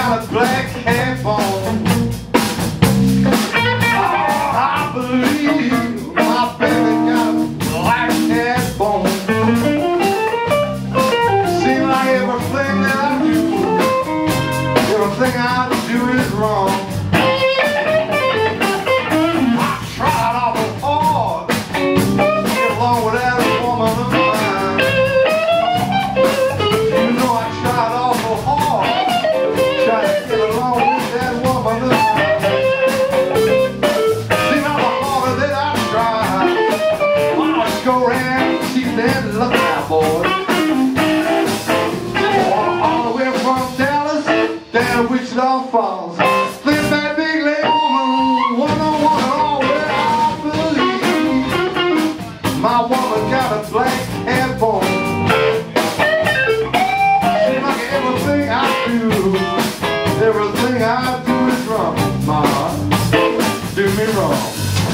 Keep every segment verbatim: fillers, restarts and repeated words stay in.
got a black hat on. I believe my baby got a black hat on. Seems like everything that I do, everything I do is wrong. I tried awful hard to get along with that woman of mine. You know I tried awful hard trying to get along with that woman of mine. See, now the harder that I try, why don't you go around and keep that look out, boy. All the way from Dallas down to Wichita Falls. Think that big leg woman, one on one, all where I believe my woman got a black hat on. Seems like everything I do, everything I do is wrong. My heart, do me wrong.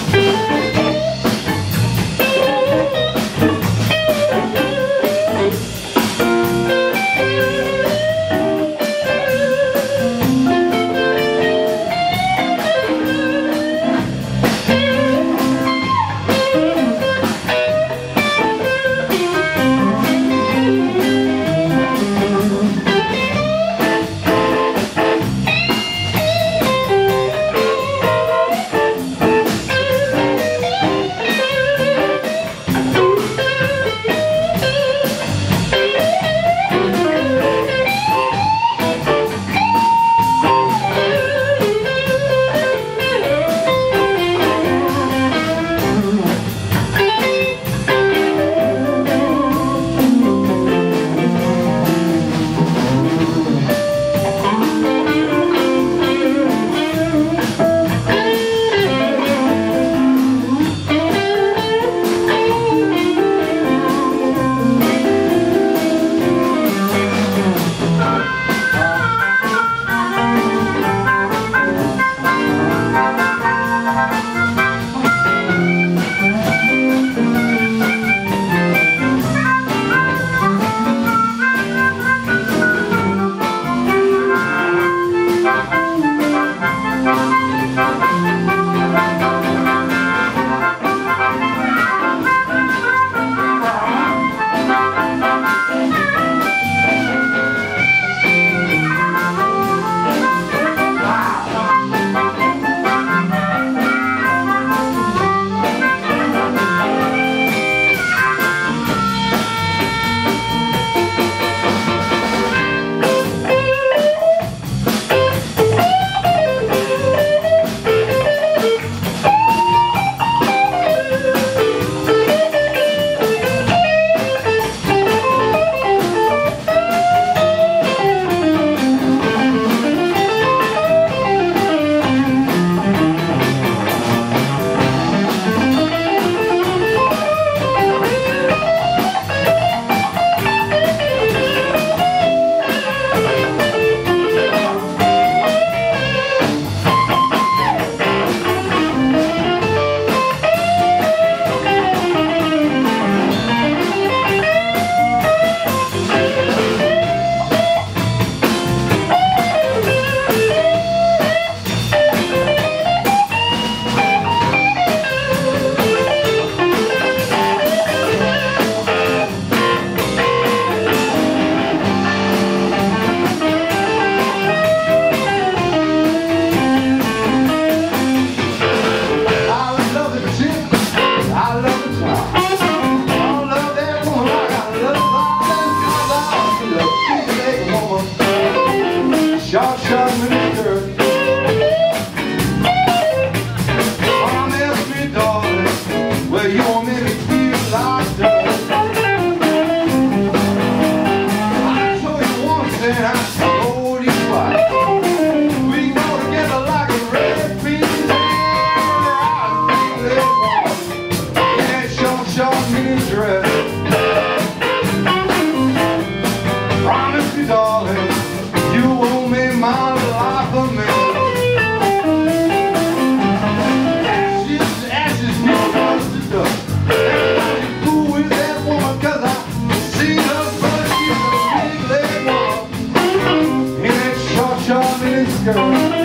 Shot, shot, minister. Promise me, darling, well, you won't make me feel like dirt. I told you once and I told you twice. We go together like a red bean and I feel it warm in that short, short mini dress. Promise me, darling, you owe me my life a minute. Ashes, ashes, me dust to dust. Everybody cool with that woman, cause I see her, but she's a big leg woman in that short, short girl.